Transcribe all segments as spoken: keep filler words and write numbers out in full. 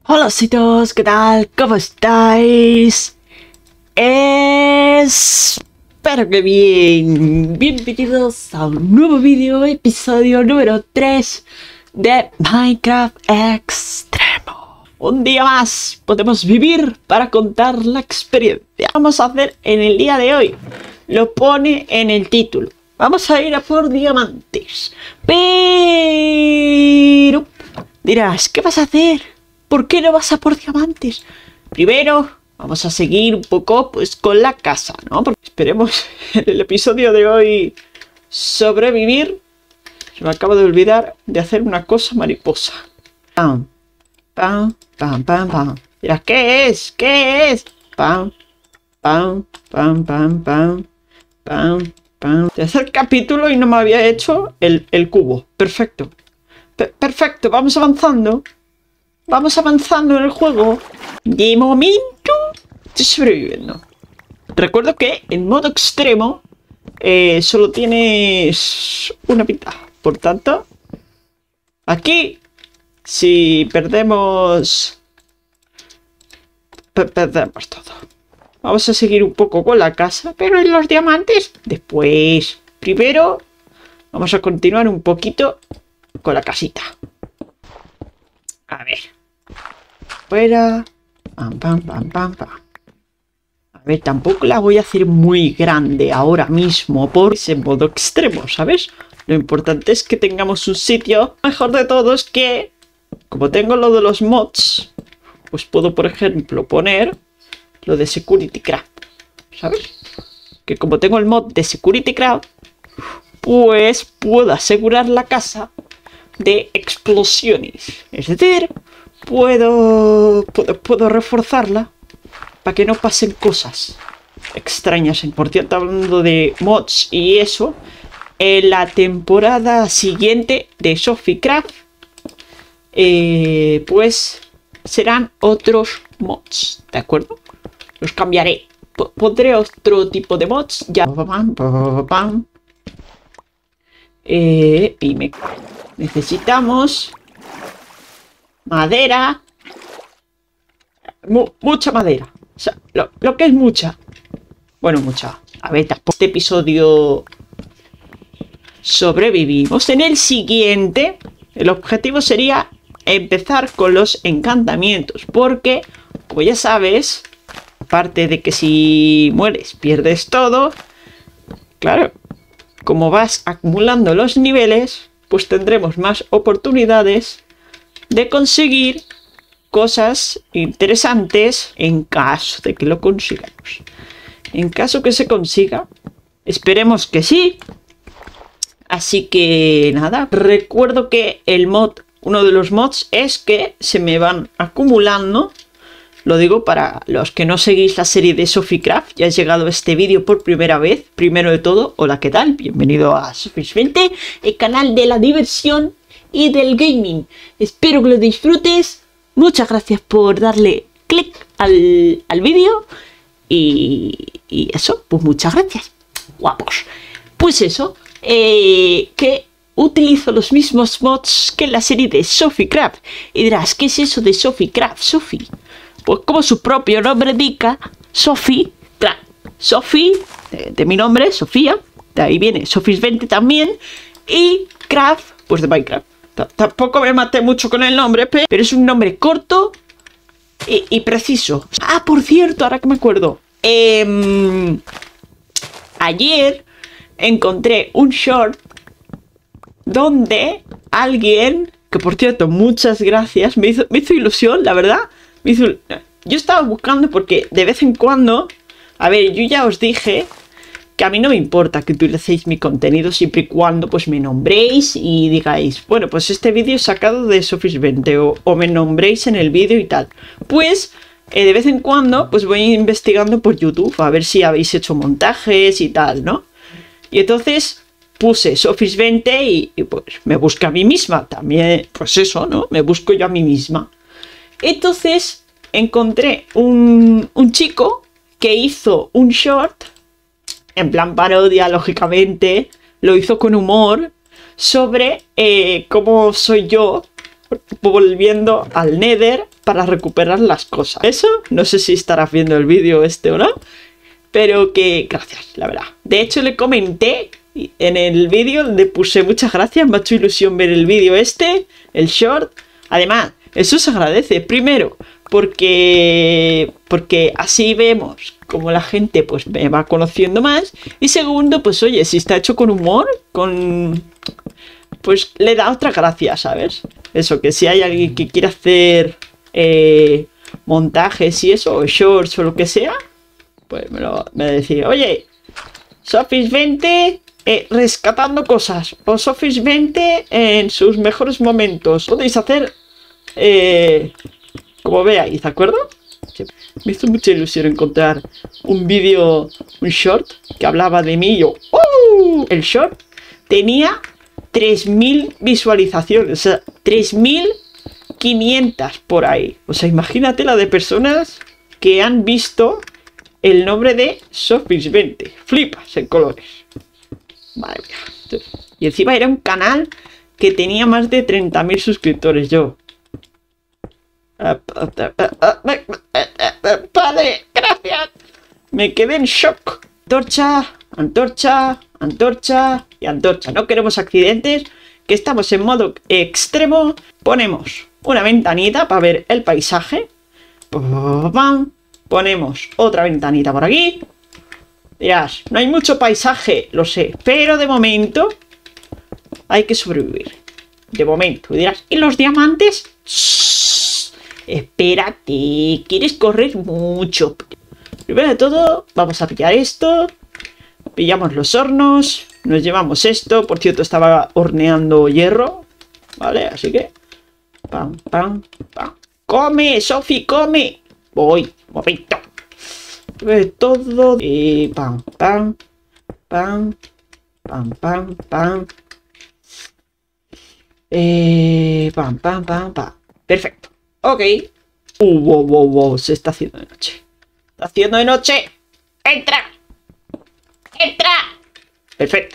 Hola citos, ¿qué tal? ¿Cómo estáis? Espero que bien. Bienvenidos a un nuevo vídeo, episodio número tres de Minecraft Extremo. Un día más podemos vivir para contar la experiencia. Vamos a hacer en el día de hoy, lo pone en el título. Vamos a ir a por diamantes. Pero dirás, ¿qué vas a hacer? ¿Por qué no vas a por diamantes? Primero, vamos a seguir un poco pues con la casa, ¿no? Porque esperemos en el episodio de hoy sobrevivir. Se me acaba de olvidar de hacer una cosa mariposa. Pam, pam, pam, pam, pam. Dirás, ¿qué es? ¿Qué es? Pam, pam, pam, pam, pam, pam, pam. Tercer capítulo y no me había hecho el, el cubo. Perfecto. P- perfecto, vamos avanzando. Vamos avanzando en el juego. De momento estoy sobreviviendo. Recuerdo que en modo extremo eh, solo tienes una vida. Por tanto, aquí si perdemos per perdemos todo. Vamos a seguir un poco con la casa, pero en los diamantes después. Primero vamos a continuar un poquito con la casita. A ver. Fuera. Pam, pam, pam, pam, pam. A ver, tampoco la voy a hacer muy grande ahora mismo por ese modo extremo, ¿sabes? Lo importante es que tengamos un sitio. Mejor de todo es que, como tengo lo de los mods, pues puedo, por ejemplo, poner lo de Security Craft, ¿sabes? Que como tengo el mod de Security Craft, pues puedo asegurar la casa de explosiones. Es decir, puedo, puedo, puedo reforzarla para que no pasen cosas extrañas. Por cierto, hablando de mods y eso, en la temporada siguiente de Sophicraft, eh, pues serán otros mods, ¿de acuerdo? Los cambiaré. P pondré otro tipo de mods. Ya. Eh, y me... necesitamos madera. Mu mucha madera. O sea, lo, lo que es mucha. Bueno, mucha. A ver, tampoco este episodio sobrevivimos. En el siguiente, el objetivo sería empezar con los encantamientos. Porque, como ya sabes, aparte de que si mueres pierdes todo, claro, como vas acumulando los niveles, pues tendremos más oportunidades de conseguir cosas interesantes en caso de que lo consigamos. En caso que se consiga, esperemos que sí. Así que nada, recuerdo que el mod, uno de los mods es que se me van acumulando. Lo digo para los que no seguís la serie de Sophicraft, ya has llegado a este vídeo por primera vez. Primero de todo, hola, ¿qué tal? Bienvenido a Sofis veinte, el canal de la diversión y del gaming. Espero que lo disfrutes. Muchas gracias por darle clic al, al vídeo. Y, y eso, pues muchas gracias. Guapos. Pues eso, eh, que utilizo los mismos mods que en la serie de Sophicraft. Y dirás, ¿qué es eso de Sophicraft? Sophie. Pues como su propio nombre indica, Sophie, claro, Sophie, de, de mi nombre, Sofía, de ahí viene Sofis veinte también, y Craft, pues de Minecraft. T Tampoco me maté mucho con el nombre, pero es un nombre corto y, y preciso. Ah, por cierto, ahora que me acuerdo, eh, ayer encontré un short donde alguien, que por cierto, muchas gracias, me hizo, me hizo ilusión, la verdad. Yo estaba buscando porque de vez en cuando, a ver, yo ya os dije que a mí no me importa que utilicéis mi contenido siempre y cuando pues me nombréis y digáis, bueno, pues este vídeo es sacado de Sofis veinte o, o me nombréis en el vídeo y tal. Pues eh, de vez en cuando pues voy investigando por YouTube a ver si habéis hecho montajes y tal, ¿no? Y entonces puse Sofis veinte y, y pues me busco a mí misma también, pues eso, ¿no? Me busco yo a mí misma. Entonces encontré un, un chico que hizo un short, en plan parodia, lógicamente, lo hizo con humor, sobre eh, cómo soy yo volviendo al Nether para recuperar las cosas. Eso, no sé si estarás viendo el vídeo este o no, pero que gracias, la verdad. De hecho, le comenté en el vídeo, le puse muchas gracias, me ha hecho ilusión ver el vídeo este, el short. Además, eso se agradece, primero, porque, porque así vemos como la gente pues me va conociendo más. Y segundo, pues oye, si está hecho con humor, con... pues le da otra gracia, ¿sabes? Eso, que si hay alguien que quiere hacer eh, montajes y eso, o shorts o lo que sea, pues me lo me decía, oye, Sofis veinte eh, rescatando cosas, o Sofis veinte en sus mejores momentos. Podéis hacer eh, como veáis, ¿de acuerdo? Sí. Me hizo mucha ilusión encontrar un vídeo, un short, que hablaba de mí y yo, ¡uh! El short tenía tres mil visualizaciones, o sea, tres mil quinientas por ahí. O sea, imagínate la de personas que han visto el nombre de Sofis veinte. Flipas en colores. Madre mía. Y encima era un canal que tenía más de treinta mil suscriptores. Yo. Padre, gracias. Me quedé en shock. Antorcha, antorcha, antorcha y antorcha. No queremos accidentes, que estamos en modo extremo. Ponemos una ventanita para ver el paisaje. Ponemos otra ventanita por aquí. Dirás, no hay mucho paisaje, lo sé, pero de momento hay que sobrevivir. De momento. Dirás, ¿y los diamantes? Shhh, espérate, quieres correr mucho. Primero de todo, vamos a pillar esto. Pillamos los hornos. Nos llevamos esto. Por cierto, estaba horneando hierro. Vale, así que... Pam, pam, pam. ¡Come, Sofi, come! Voy, momento. Todo. Y pam, pam, pam, pam, pam, pam. Eh, pam, pam, pam, pam. Perfecto. Ok. Uh, wow, wow, wow. Se está haciendo de noche. Está haciendo de noche. ¡Entra! ¡Entra! Perfecto.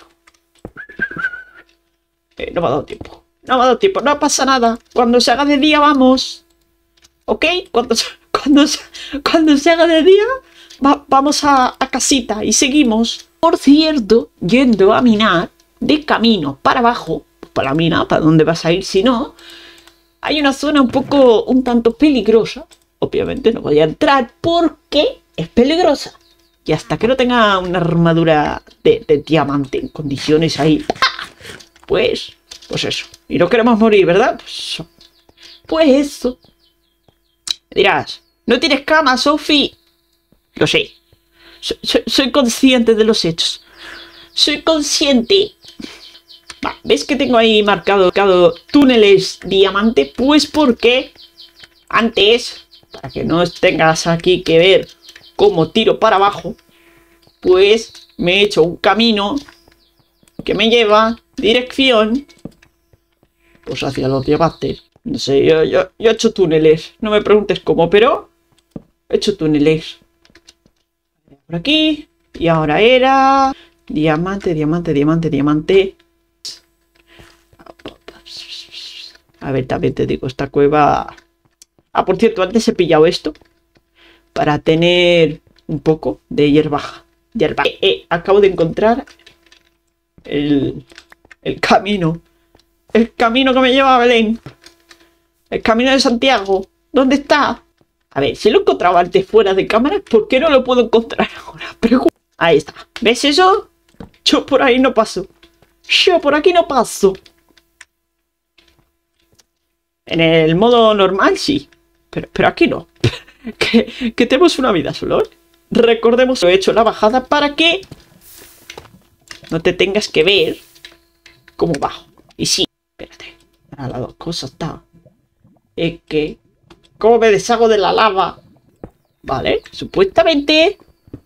Eh, no me ha dado tiempo. No me ha dado tiempo. No pasa nada. Cuando se haga de día, vamos. ¿Ok? Cuando, cuando, cuando se haga de día, va, vamos a, a casita y seguimos. Por cierto, yendo a minar, de camino para abajo, para la mina, ¿para dónde vas a ir si no? Hay una zona un poco, un tanto peligrosa. Obviamente no voy a entrar porque es peligrosa. Y hasta que no tenga una armadura de, de diamante en condiciones ahí, pues, pues eso. Y no queremos morir, ¿verdad? Pues, pues eso. Dirás, ¿no tienes cama, Sofi? Lo sé. Soy, soy, soy consciente de los hechos. Soy consciente. Va, ¿ves que tengo ahí marcado, marcado túneles diamante? Pues porque antes, para que no tengas aquí que ver cómo tiro para abajo, pues me he hecho un camino que me lleva dirección pues hacia los diamantes. No sé, yo, yo, yo he hecho túneles. No me preguntes cómo, pero he hecho túneles. Por aquí. Y ahora era... Diamante, diamante, diamante, diamante. A ver, también te digo, esta cueva... Ah, por cierto, antes he pillado esto. Para tener un poco de hierba. Hierba. Eh, eh, acabo de encontrar... El... El camino. El camino que me lleva a Belén. El camino de Santiago. ¿Dónde está? A ver, si lo encontraba antes fuera de cámara, ¿por qué no lo puedo encontrar ahora? Pregunta. Ahí está. ¿Ves eso? Yo por ahí no paso. Yo por aquí no paso. En el modo normal sí. Pero, pero aquí no. que, que tenemos una vida solo. Recordemos que he hecho la bajada para que no te tengas que ver cómo bajo. Y sí, espérate. Ahora las dos cosas está. Es que... ¿Cómo me deshago de la lava? Vale, supuestamente...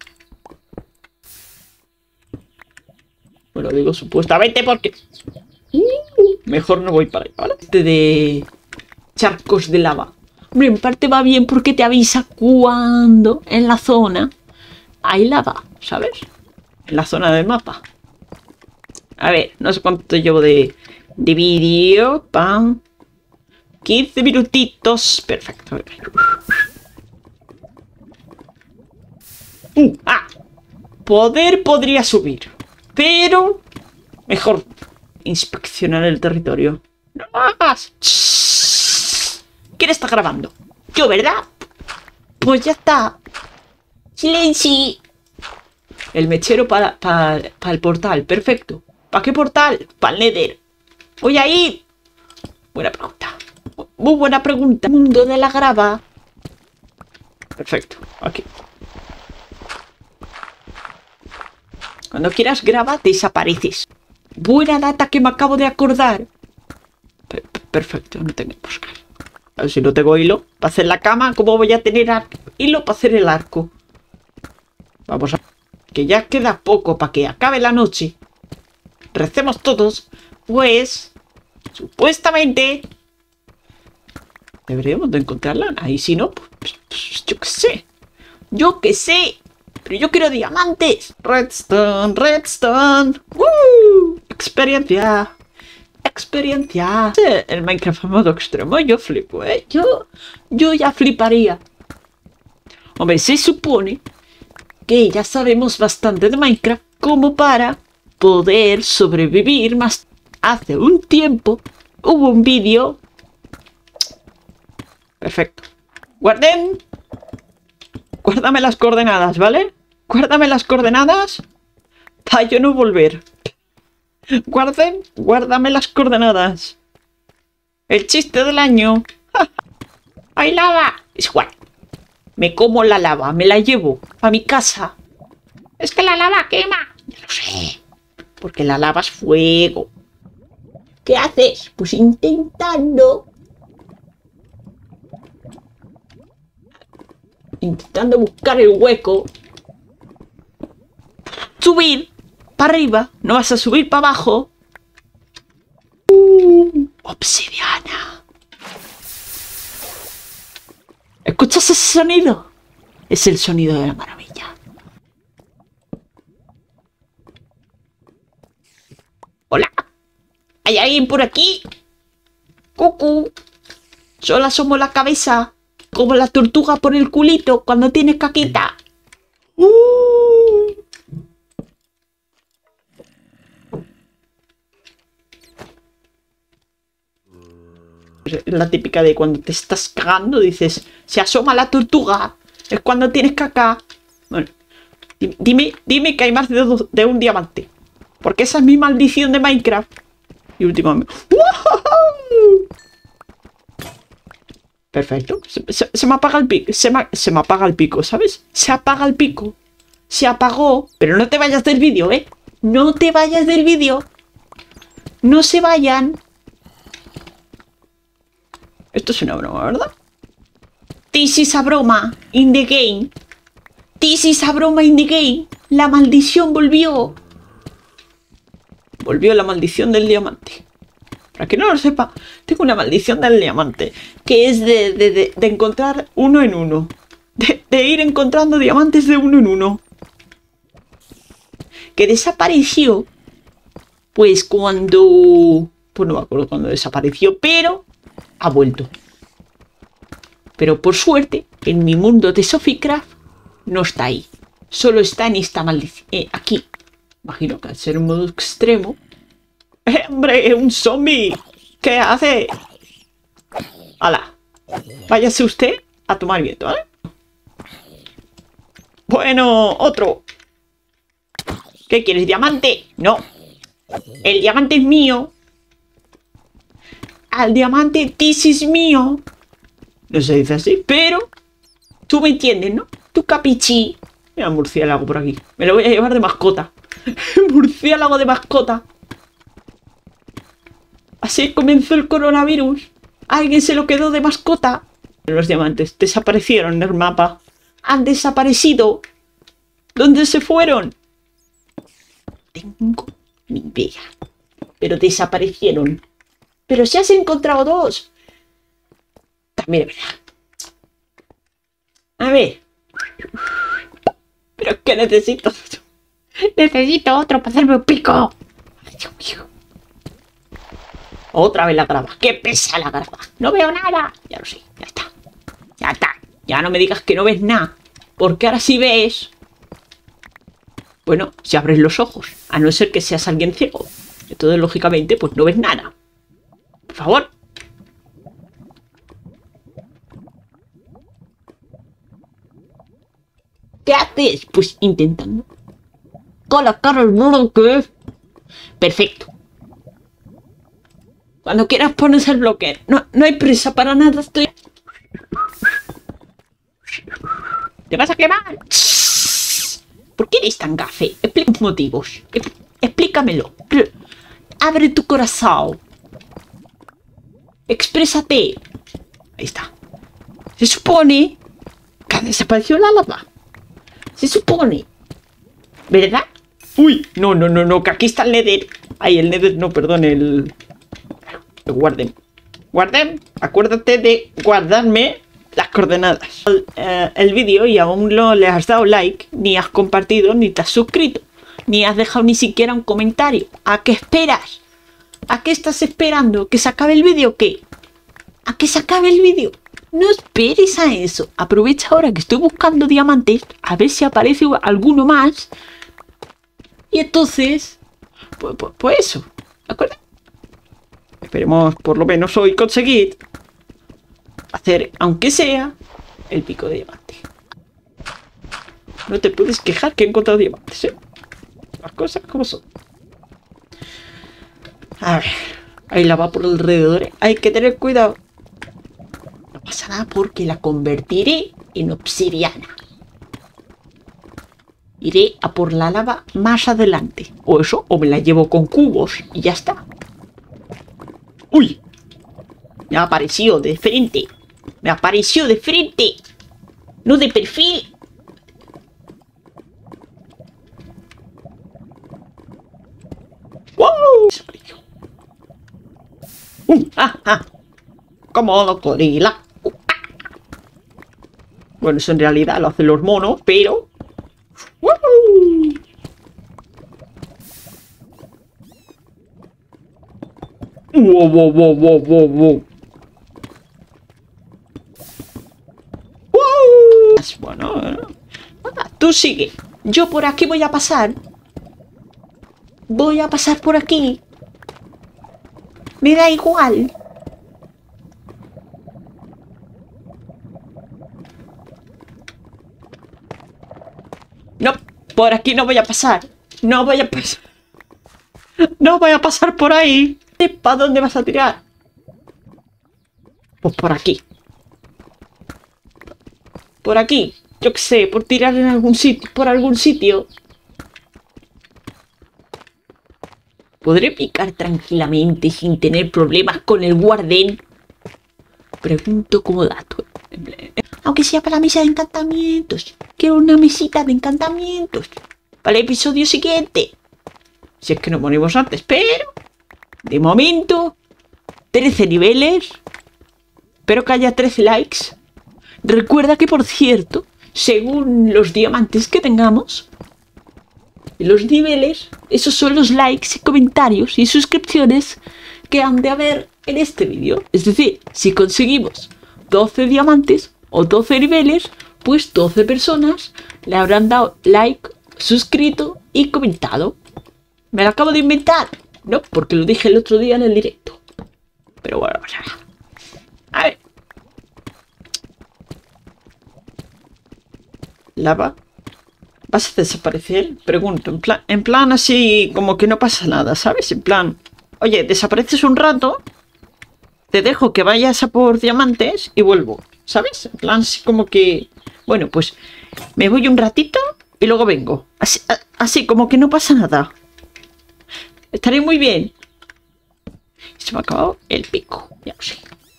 Bueno, digo supuestamente porque... Uh, mejor no voy para ahí, ¿vale? De charcos de lava. Hombre, en parte va bien porque te avisa cuando en la zona hay lava, ¿sabes? En la zona del mapa. A ver, no sé cuánto llevo de, de vídeo. Pam, quince minutitos. Perfecto. Uh, ah. Poder podría subir. Pero... mejor inspeccionar el territorio. ¡No lo hagas! Shhh. ¿Quién está grabando? Yo, ¿verdad? Pues ya está. Silencio. El mechero para, para, para el portal. Perfecto. ¿Para qué portal? Para el Nether. Voy a ir. Buena pregunta. Muy buena pregunta. Mundo de la grava. Perfecto. Aquí. Cuando quieras grava, desapareces. Buena data que me acabo de acordar. Per perfecto, no tengo que buscar. A ver si no tengo hilo para hacer la cama. ¿Cómo voy a tener hilo para hacer el arco? Vamos a... que ya queda poco para que acabe la noche. Recemos todos. Pues... supuestamente... deberíamos de encontrarla. Ahí si no, pues, pues yo qué sé. Yo qué sé. Pero yo quiero diamantes. Redstone, redstone. ¡Woo! Experiencia. Experiencia. Sí, el Minecraft en modo extremo. Yo flipo, ¿eh? Yo, yo ya fliparía. Hombre, se supone que ya sabemos bastante de Minecraft como para poder sobrevivir más. Hace un tiempo hubo un vídeo. Perfecto. Guarden. Guárdame las coordenadas, ¿vale? Guárdame las coordenadas para yo no volver. Guarden, guárdame las coordenadas. El chiste del año. ¡Hay lava! Es igual. Me como la lava, me la llevo a mi casa. Es que la lava quema. Ya lo sé. Porque la lava es fuego. ¿Qué haces? Pues intentando... intentando buscar el hueco. Subir para arriba. No vas a subir para abajo. Uh, obsidiana. ¿Escuchas ese sonido? Es el sonido de la maravilla. Hola. ¿Hay alguien por aquí? Cucu. Solo asomo la cabeza. Como la tortuga por el culito cuando tiene caquita. Uh. Es la típica de cuando te estás cagando, dices, se asoma la tortuga, es cuando tienes caca. Bueno, dime, dime que hay más de, dos, de un diamante. Porque esa es mi maldición de Minecraft. Y últimamente... ¡Wow! Perfecto. Se, se, se me apaga el pico. Se me, se me apaga el pico, ¿sabes? Se apaga el pico. Se apagó. Pero no te vayas del vídeo, ¿eh? No te vayas del vídeo. No se vayan. Esto es una broma, ¿verdad? This is a broma in the game. This is a broma in the game. La maldición volvió. Volvió la maldición del diamante. Para que no lo sepa, tengo una maldición del diamante, que es de, de, de, de encontrar uno en uno. De, de ir encontrando diamantes de uno en uno. Que desapareció, pues cuando... pues no me acuerdo cuándo desapareció, pero ha vuelto. Pero por suerte, en mi mundo de Sofiecraft, no está ahí. Solo está en esta maldición. Eh, aquí. Imagino que al ser un modo extremo... ¡Eh, hombre! ¡Un zombie! ¿Qué hace? ¡Hala! Váyase usted a tomar viento, ¿vale? Bueno, otro. ¿Qué quieres? ¿Diamante? No. El diamante es mío. Al diamante, this is mío. No se dice así, pero... tú me entiendes, ¿no? Tu capichi. Mira, un murciélago por aquí. Me lo voy a llevar de mascota. Murciélago de mascota. Así comenzó el coronavirus. Alguien se lo quedó de mascota. Los diamantes desaparecieron del mapa. Han desaparecido. ¿Dónde se fueron? Tengo ni idea. Pero desaparecieron. Pero si has encontrado dos. También es verdad. A ver. Pero es que necesito... necesito otro para hacerme un pico. Ay, Dios mío. Otra vez la grava. ¡Qué pesa la grava! ¡No veo nada! Ya lo sé, ya está. Ya está. Ya no me digas que no ves nada. Porque ahora sí ves. Bueno, si abres los ojos. A no ser que seas alguien ciego. Entonces, lógicamente, pues no ves nada. Por favor. ¿Qué haces? Pues intentando colocar el bloque. Perfecto. Cuando quieras pones el bloque. No, no hay prisa para nada. Estoy... ¿Te vas a quemar? ¿Por qué eres tan gafe? Explica tus motivos. Explícamelo. Abre tu corazón. Exprésate. Ahí está. Se supone que ha desaparecido la lava. Se supone. ¿Verdad? Uy, no, no, no, no, que aquí está el Nether. Ay, el Nether, no, perdón, el... el Warden. Warden, acuérdate de guardarme las coordenadas. El, eh, el vídeo y aún no le has dado like, ni has compartido, ni te has suscrito, ni has dejado ni siquiera un comentario. ¿A qué esperas? ¿A qué estás esperando? ¿Que se acabe el vídeo o qué? ¿A que se acabe el vídeo? No esperes a eso. Aprovecha ahora que estoy buscando diamantes, a ver si aparece alguno más. Y entonces, pues, pues, pues eso, ¿de acuerdo? Esperemos por lo menos hoy conseguir hacer, aunque sea, el pico de diamante. No te puedes quejar que he encontrado diamantes, ¿eh? Las cosas como son. A ver, hay lava por alrededor, ¿eh? Hay que tener cuidado. No pasa nada porque la convertiré en obsidiana. Iré a por la lava más adelante. O eso, o me la llevo con cubos y ya está. ¡Uy! Me ha aparecido de frente. Me apareció de frente. No de perfil. ¡Wow! ¡Uh! ¡Ah! ¡Ah! Como los gorilas. Uh, ah. Bueno, eso en realidad lo hacen los monos, pero... ¡Woo! ¡Wow, wow, wow, wow, wow, wow! ¡Wow! Bueno, bueno. Ah, tú sigue. Yo por aquí voy a pasar. Voy a pasar por aquí. Me da igual. No, por aquí no voy a pasar. No voy a pasar. No voy a pasar por ahí. ¿Para dónde vas a tirar? Pues por aquí. Por aquí. Yo qué sé, por tirar en algún sitio. Por algún sitio. ¿Podré picar tranquilamente sin tener problemas con el Warden? Pregunto como dato. Aunque sea para la mesa de encantamientos. Quiero una mesita de encantamientos. Para el episodio siguiente. Si es que nos ponemos antes, pero... de momento... trece niveles. Espero que haya trece likes. Recuerda que, por cierto, según los diamantes que tengamos... los niveles, esos son los likes y comentarios y suscripciones que han de haber en este vídeo. Es decir, si conseguimos doce diamantes o doce niveles, pues doce personas le habrán dado like, suscrito y comentado. ¿Me lo acabo de inventar? No, porque lo dije el otro día en el directo. Pero bueno, o sea, a ver. Lava. ¿Vas a desaparecer? Pregunto, en plan, en plan así como que no pasa nada, ¿sabes? En plan, oye, desapareces un rato, te dejo que vayas a por diamantes y vuelvo, ¿sabes? En plan así como que, bueno, pues me voy un ratito y luego vengo. Así, a, así como que no pasa nada. Estaré muy bien. Se me ha acabado el pico, ya lo sé.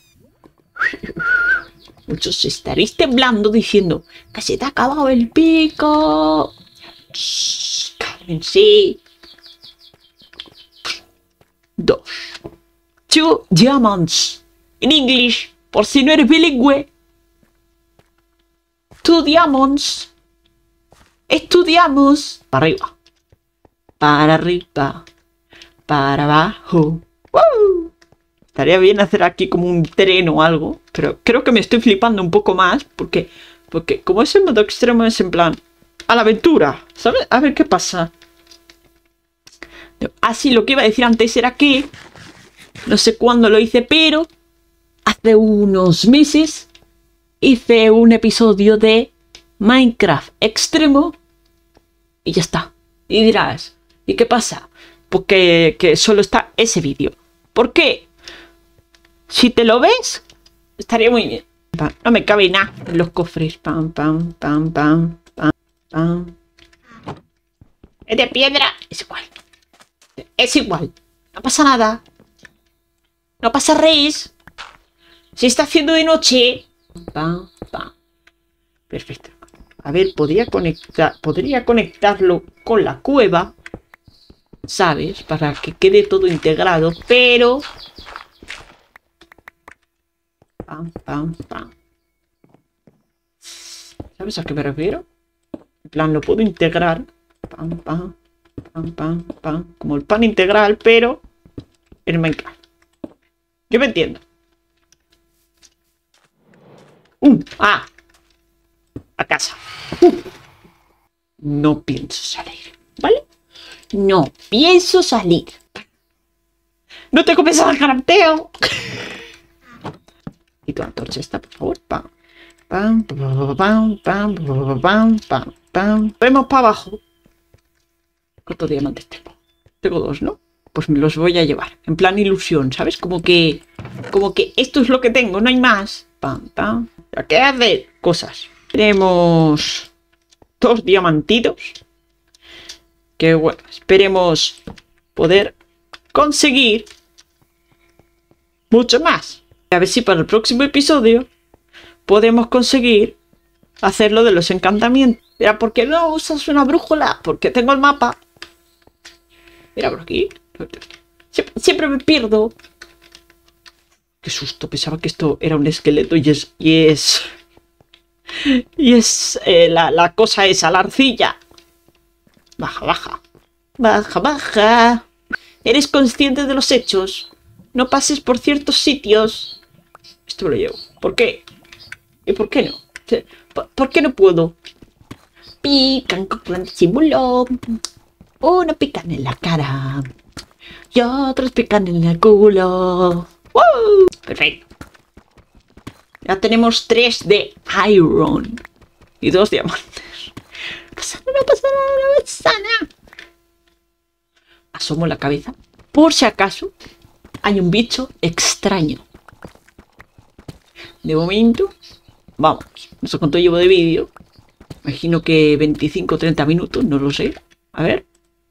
Muchos estaréis temblando diciendo que se te ha acabado el pico. Shh, cálmense. Dos. Two diamonds. En English, por si no eres bilingüe. Two diamonds. Estudiamos. Para arriba. Para arriba. Para abajo. ¡Woo! Estaría bien hacer aquí como un tren o algo. Pero creo que me estoy flipando un poco más. Porque, porque como es el modo extremo, es en plan... A la aventura, ¿sabes? A ver qué pasa. Así, lo que iba a decir antes era que... No sé cuándo lo hice, pero... Hace unos meses... Hice un episodio de... Minecraft extremo. Y ya está. Y dirás... ¿Y qué pasa? Porque que solo está ese vídeo. ¿Por qué? Si te lo ves... Estaría muy bien. No me cabe nada en los cofres. Pam, pam, pam, pam, pam, pam. Es de piedra. Es igual. Es igual. No pasa nada. No pasa res. Se está haciendo de noche. Pam, pam. Perfecto. A ver, podría conectar, podría conectarlo con la cueva, ¿sabes? Para que quede todo integrado, pero... Pam, pam, pam. ¿Sabes a qué me refiero? En plan, lo puedo integrar. Pam, pam, pam, pam, pam. Como el pan integral, pero en Minecraft. Yo me entiendo. Uh, ah. A casa. Uh. No pienso salir, ¿vale? No pienso salir. No tengo pensado el caranteo. Y tu antorcha está, por favor. Pam, pam, pam, pam, pam, pam, pam, pam. Vemos para abajo. ¿Cuántos diamantes tengo? Tengo dos, ¿no? Pues me los voy a llevar. En plan ilusión, ¿sabes? Como que... Como que esto es lo que tengo, no hay más. Pam, pam. ¿Qué hacer? Cosas. Tenemos... Dos diamantitos. Que bueno, esperemos poder conseguir mucho más. A ver si para el próximo episodio podemos conseguir hacerlo de los encantamientos. Mira, ¿por qué no usas una brújula? Porque tengo el mapa. Mira por aquí. Siempre, siempre me pierdo. Qué susto, pensaba que esto era un esqueleto y es... Y es... Y es eh, la, la cosa esa, la arcilla. Baja, baja. Baja, baja. ¿Eres consciente de los hechos? No pases por ciertos sitios. Esto me lo llevo. ¿Por qué? ¿Y por qué no? ¿Por, ¿por qué no puedo? Pican con símbolo. Uno pican en la cara. Y otros pican en el culo. ¡Woo! Perfecto. Ya tenemos tres de iron. Y dos diamantes. No pasa nada, no pasa nada, no pasa nada. Asomo la cabeza. Por si acaso hay un bicho extraño. De momento, vamos. No sé cuánto llevo de vídeo. Imagino que veinticinco o treinta minutos, no lo sé. A ver.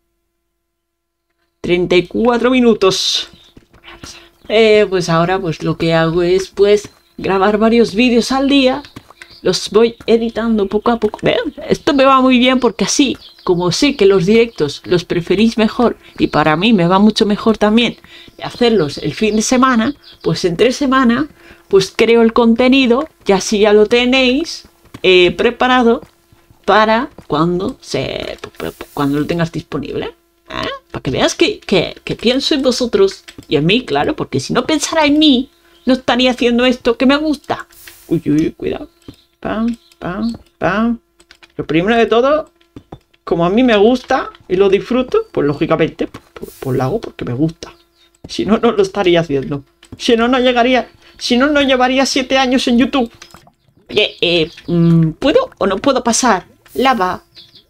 treinta y cuatro minutos. Eh, pues ahora pues lo que hago es pues grabar varios vídeos al día. Los voy editando poco a poco. ¿Ven? Esto me va muy bien porque así, como sé que los directos los preferís mejor y para mí me va mucho mejor también hacerlos el fin de semana, pues entre semana pues creo el contenido y así ya lo tenéis eh, preparado para cuando se cuando lo tengas disponible. ¿Eh? Para que veas que, que, que pienso en vosotros y en mí, claro, porque si no pensara en mí, no estaría haciendo esto que me gusta. Uy, uy, cuidado. Pam, pam, pam. Lo primero de todo, como a mí me gusta y lo disfruto, pues lógicamente, pues, pues, pues lo hago porque me gusta. Si no, no lo estaría haciendo. Si no, no llegaría, si no, no llevaría siete años en YouTube. Oye, eh, ¿puedo o no puedo pasar lava?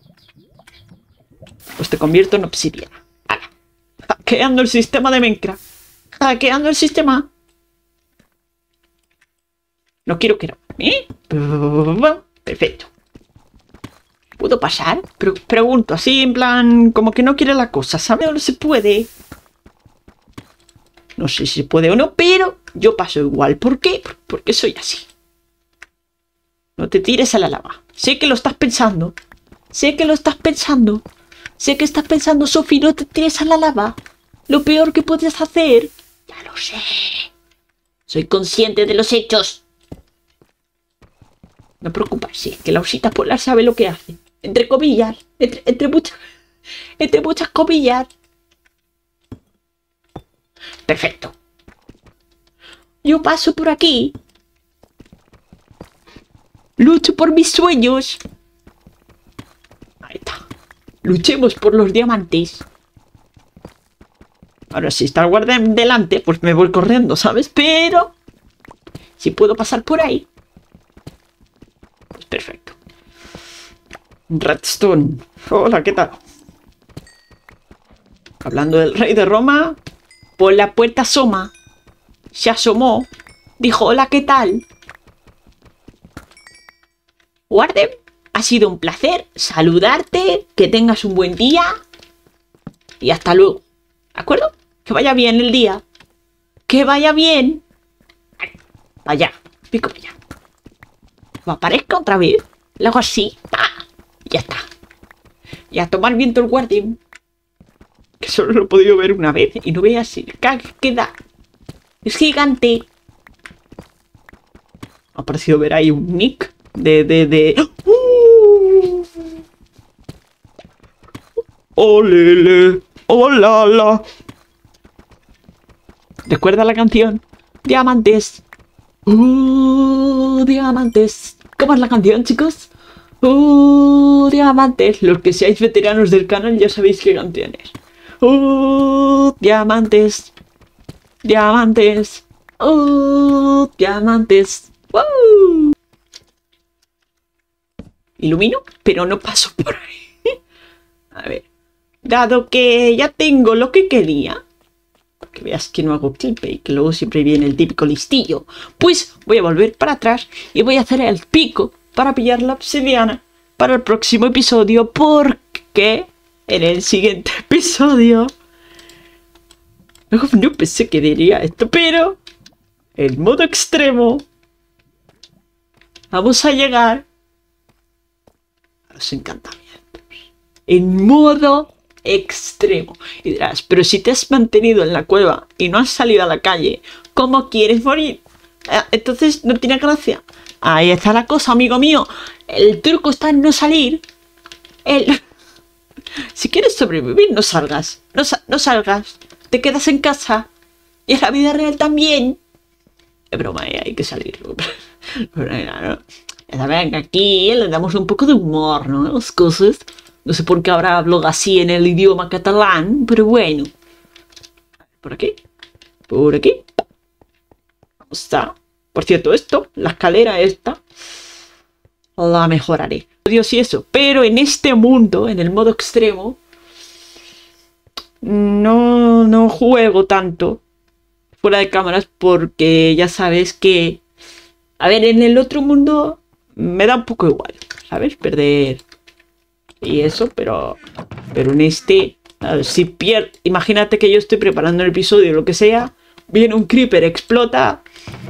Pues te convierto en obsidiana. ¡Hala! Hackeando el sistema de Minecraft. Hackeando el sistema. No quiero que no. ¿Eh? Perfecto. ¿Puedo pasar? Pero pregunto así en plan... Como que no quiere la cosa. ¿Sabe o no se puede? No sé si se puede o no, pero yo paso igual. ¿Por qué? Porque soy así. No te tires a la lava. Sé que lo estás pensando. Sé que lo estás pensando. Sé que estás pensando, Sofi, no te tires a la lava. Lo peor que puedes hacer. Ya lo sé. Soy consciente de los hechos. No preocuparse, que la osita polar sabe lo que hace. Entre comillas. Entre, entre muchas... Entre muchas comillas. Perfecto. Yo paso por aquí. Lucho por mis sueños. Ahí está. Luchemos por los diamantes. Ahora, si está el guardia delante, pues me voy corriendo, ¿sabes? Pero si puedo pasar por ahí, pues perfecto. Redstone. Hola, ¿qué tal? Hablando del rey de Roma, por la puerta asoma. Se asomó. Dijo, hola, ¿qué tal? Warden, ha sido un placer saludarte. Que tengas un buen día. Y hasta luego. ¿De acuerdo? Que vaya bien el día. Que vaya bien. Vaya. Pico para allá. Me aparezca otra vez. Luego así. ¡Pah! Ya está. Y a tomar viento el guardián. Que solo lo he podido ver una vez. Y no veas si queda. Es gigante. Ha parecido ver ahí un nick. De, de, de... ¡Uh! ¡Olele! ¡Olala! ¿Recuerda la canción? Diamantes. ¡Uh! Diamantes. ¿Cómo es la canción, chicos? ¡Uh! Diamantes. Los que seáis veteranos del canal ya sabéis qué canción es. ¡Uh! Diamantes. Diamantes. ¡Uh! Diamantes. ¡Wow! Ilumino, pero no paso por ahí. A ver. Dado que ya tengo lo que quería, para que veas que no hago clickbait, que luego siempre viene el típico listillo, pues voy a volver para atrás y voy a hacer el pico para pillar la obsidiana para el próximo episodio, porque en el siguiente episodio no pensé que diría esto, pero en modo extremo vamos a llegar a los encantamientos en modo extremo. Y dirás, pero si te has mantenido en la cueva y no has salido a la calle, ¿cómo quieres morir? Eh, entonces no tiene gracia. Ahí está la cosa, amigo mío. El truco está en no salir. El... Si quieres sobrevivir, no salgas. No, sa no salgas. Te quedas en casa. Y en la vida real también. Es broma, eh, hay que salir. Venga, aquí le damos un poco de humor, ¿no? Las cosas. No sé por qué ahora hablo así en el idioma catalán, pero bueno. Por aquí. Por aquí. Está. Por cierto, esto, la escalera esta, la mejoraré. Dios y eso. Pero en este mundo, en el modo extremo, no, no juego tanto fuera de cámaras porque ya sabes que... A ver, en el otro mundo me da un poco igual, ¿sabes? Perder... Y eso, pero pero en este, a ver, si pierdo, imagínate que yo estoy preparando el episodio o lo que sea, viene un creeper, explota.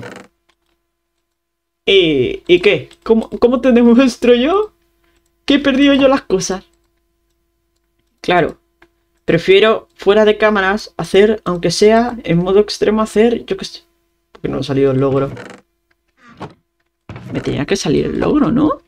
¿Y, ¿y qué? ¿Cómo, ¿Cómo te demuestro yo que he perdido yo las cosas? Claro, prefiero fuera de cámaras hacer, aunque sea en modo extremo, hacer, yo qué sé. Porque no ha salido el logro. Me tenía que salir el logro, ¿no?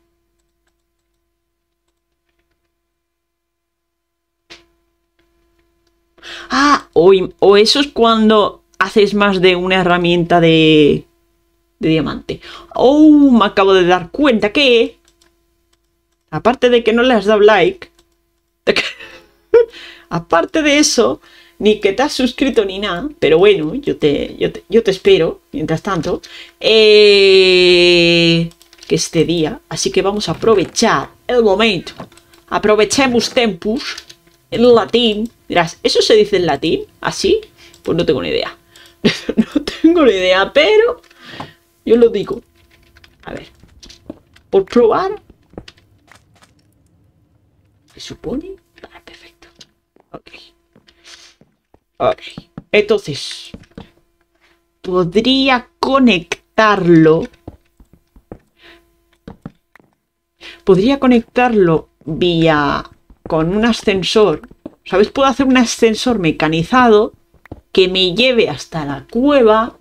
Ah, o, o eso es cuando haces más de una herramienta de, de diamante. Oh, me acabo de dar cuenta que, aparte de que no le has dado like, de que, aparte de eso, ni que te has suscrito ni nada, pero bueno, yo te, yo te, yo te espero, mientras tanto, eh, que este día, así que vamos a aprovechar el momento. Aprovechemos tempus. En latín. Dirás, ¿eso se dice en latín? ¿Así? Pues no tengo ni idea. No tengo ni idea, pero yo lo digo. A ver. Por probar. ¿Se supone? Vale, perfecto. Ok. Ok. Entonces. Podría conectarlo. Podría conectarlo vía... con un ascensor, ¿sabes? Puedo hacer un ascensor mecanizado que me lleve hasta la cueva.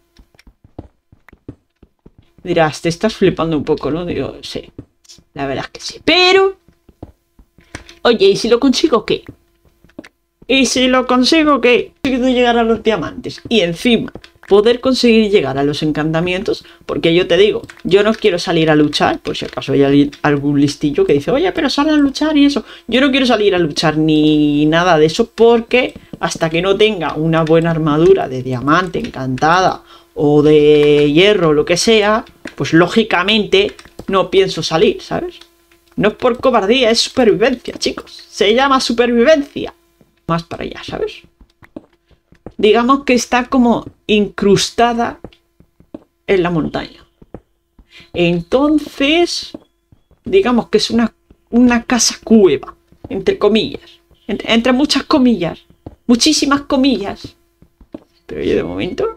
Dirás, te estás flipando un poco, ¿no? Digo, sí, la verdad es que sí. Pero, oye, ¿y si lo consigo qué? ¿Y si lo consigo qué? Consigo llegar a los diamantes. Y encima, poder conseguir llegar a los encantamientos, porque yo te digo, yo no quiero salir a luchar, por si acaso hay algún listillo que dice, oye, pero sal a luchar y eso. Yo no quiero salir a luchar ni nada de eso, porque hasta que no tenga una buena armadura de diamante encantada o de hierro, lo que sea, pues lógicamente no pienso salir, ¿sabes? No es por cobardía, es supervivencia, chicos. Se llama supervivencia. Más para allá, ¿sabes? Digamos que está como incrustada en la montaña. Entonces, digamos que es una, una casa cueva, entre comillas. Entre, entre muchas comillas. Muchísimas comillas. Pero yo de momento...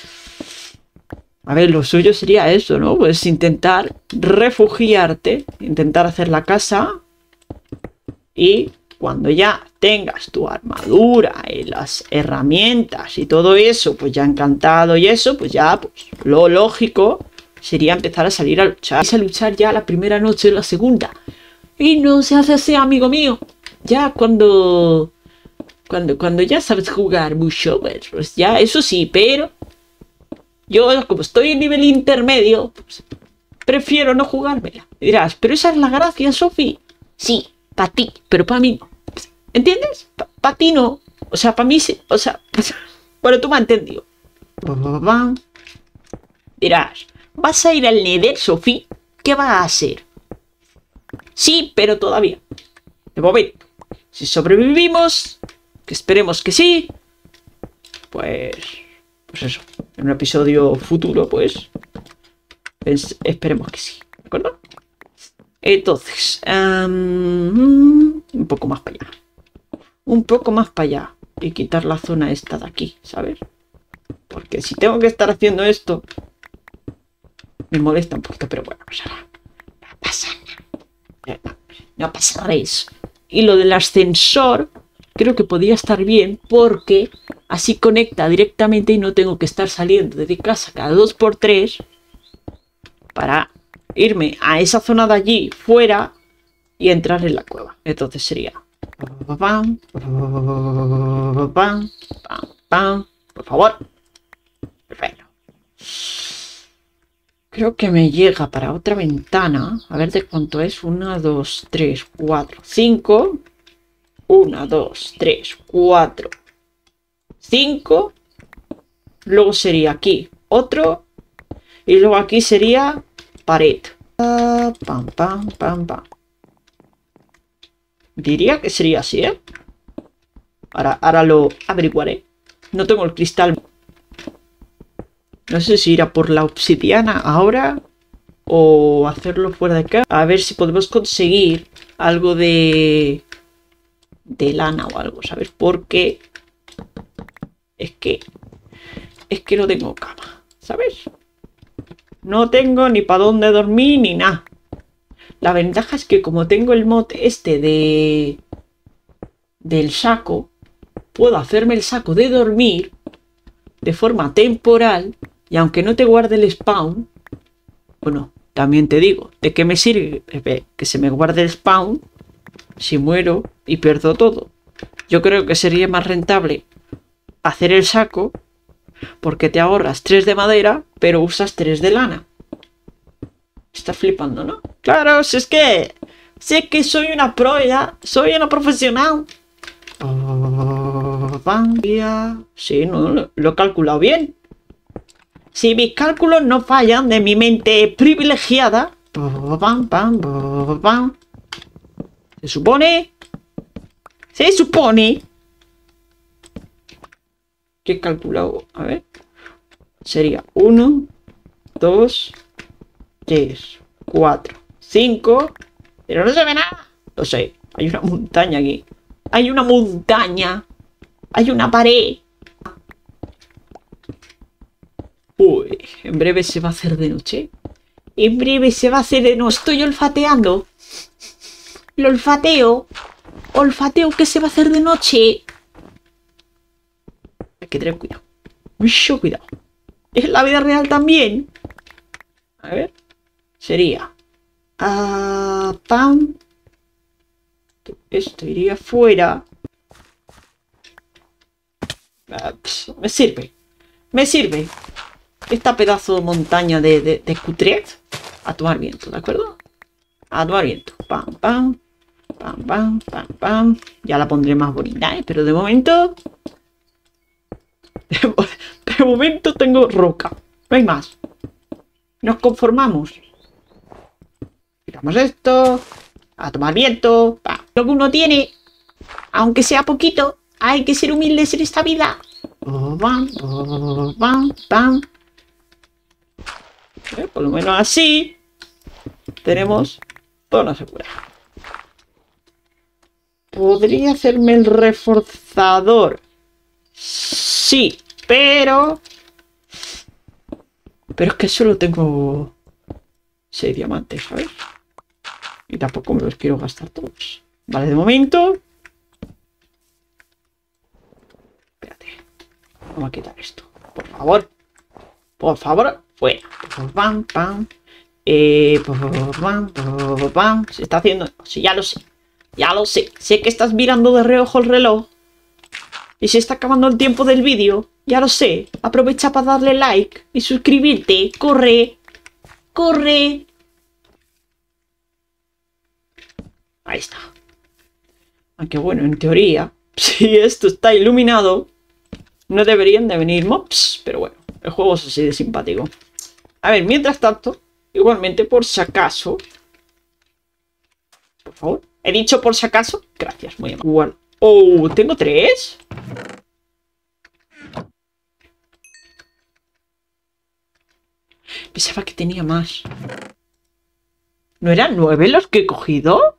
A ver, lo suyo sería eso, ¿no? Pues intentar refugiarte, intentar hacer la casa y cuando ya tengas tu armadura y las herramientas y todo eso, pues ya encantado y eso, pues ya, pues lo lógico sería empezar a salir a luchar. A luchar ya la primera noche o la segunda. Y no se hace así, amigo mío. Ya cuando... Cuando, cuando ya sabes jugar mucho, pues, pues ya, eso sí, pero... Yo, como estoy en nivel intermedio, pues, prefiero no jugármela. Y dirás, pero esa es la gracia, Sofi. Sí, para ti, pero para mí no. ¿Entiendes? Para pa ti no. O sea, para mí sí. O sea, pues, bueno, tú me has entendido. Dirás, ¿vas a ir al Nether, Sofi? ¿Qué vas a hacer? Sí, pero todavía. De momento. Si sobrevivimos, que esperemos que sí, pues... Pues eso, en un episodio futuro, pues, pues esperemos que sí, ¿de acuerdo? Entonces, um, un poco más para allá. Un poco más para allá. Y quitar la zona esta de aquí, ¿sabes? Porque si tengo que estar haciendo esto, me molesta un poquito, pero bueno, pues ahora no pasa nada. No, no pasa nada eso. Y lo del ascensor, creo que podría estar bien porque... Así conecta directamente y no tengo que estar saliendo de casa cada dos por tres para irme a esa zona de allí, fuera, y entrar en la cueva. Entonces sería... Pam, pam, pam, pam, por favor. Perfecto. Creo que me llega para otra ventana. A ver de cuánto es. Una, dos, tres, cuatro, cinco. Una, dos, tres, cuatro... cinco, luego sería aquí otro y luego aquí sería pared. Pam, pam, pam, pam. Diría que sería así, ¿eh? Ahora, ahora lo averiguaré. No tengo el cristal. No sé si ir a por la obsidiana ahora o hacerlo fuera de acá. A ver si podemos conseguir algo de, de lana o algo, ¿sabes? Porque... Es que... Es que no tengo cama, ¿sabes? No tengo ni para dónde dormir ni nada. La ventaja es que como tengo el mod este de... Del saco, puedo hacerme el saco de dormir de forma temporal y aunque no te guarde el spawn... Bueno, también te digo, ¿de qué me sirve que se me guarde el spawn si muero y pierdo todo? Yo creo que sería más rentable hacer el saco porque te ahorras tres de madera pero usas tres de lana. Estás flipando, ¿no? Claro, si es que sé que soy una pro ya, soy una profesional. Sí, no, lo, lo he calculado bien. Si mis cálculos no fallan de mi mente privilegiada. Se supone. Se supone. ¿Qué he calculado? A ver. Sería uno, dos, tres, cuatro, cinco. Pero no se ve nada. Lo sé. Hay una montaña aquí. Hay una montaña. Hay una pared. Uy, en breve se va a hacer de noche. En breve se va a hacer de noche. Estoy olfateando. Lo olfateo. Olfateo que se va a hacer de noche. Hay que tener cuidado. Mucho cuidado. Es la vida real también. A ver. Sería. Ah, pam. Esto iría fuera. Ah, pss, me sirve. Me sirve esta pedazo de montaña de, de, de cutrez a tomar viento, ¿de acuerdo? A tomar viento. Pam, pam, pam, pam, pam, pam. Ya la pondré más bonita, ¿eh? Pero de momento... De, de momento tengo roca. No hay más. Nos conformamos. Quitamos esto. A tomar viento. Pam. Lo que uno tiene, aunque sea poquito, hay que ser humildes en esta vida. Pam, pam, pam. Eh, por lo menos así tenemos zona segura. ¿Podría hacerme el reforzador? Sí, pero... Pero es que solo tengo seis diamantes, ¿sabes? Y tampoco me los quiero gastar todos. Vale, de momento... Espérate. Vamos a quitar esto. Por favor. Por favor. Fuera. Pam, pam. Eh, pam, pam, pam. Se está haciendo... Sí, ya lo sé. Ya lo sé. Sé que estás mirando de reojo el reloj. Y se está acabando el tiempo del vídeo. Ya lo sé. Aprovecha para darle like y suscribirte. Corre. Corre. Ahí está. Aunque bueno, en teoría, si esto está iluminado, no deberían de venir mobs. Pero bueno, el juego es así de simpático. A ver, mientras tanto, igualmente por si acaso... Por favor. He dicho por si acaso. Gracias, muy amable. Igual. Oh, ¿tengo tres? Pensaba que tenía más. ¿No eran nueve los que he cogido?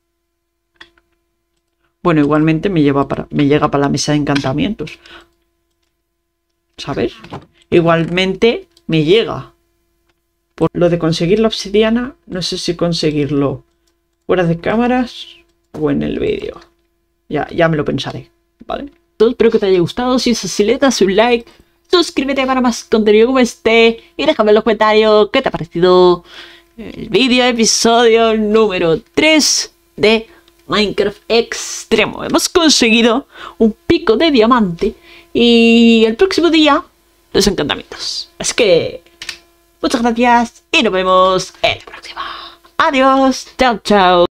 Bueno, igualmente me, lleva para, me llega para la mesa de encantamientos. ¿Sabes? Igualmente me llega. Por lo de conseguir la obsidiana, no sé si conseguirlo fuera de cámaras o en el vídeo. Ya, ya me lo pensaré, ¿vale? Todo, espero que te haya gustado. Si es así, le das un like. Suscríbete para más contenido como este. Y déjame en los comentarios qué te ha parecido el vídeo, episodio número tres de Minecraft Extremo. Hemos conseguido un pico de diamante. Y el próximo día, los encantamientos. Así que... muchas gracias y nos vemos en la próxima. Adiós. Chao, chao.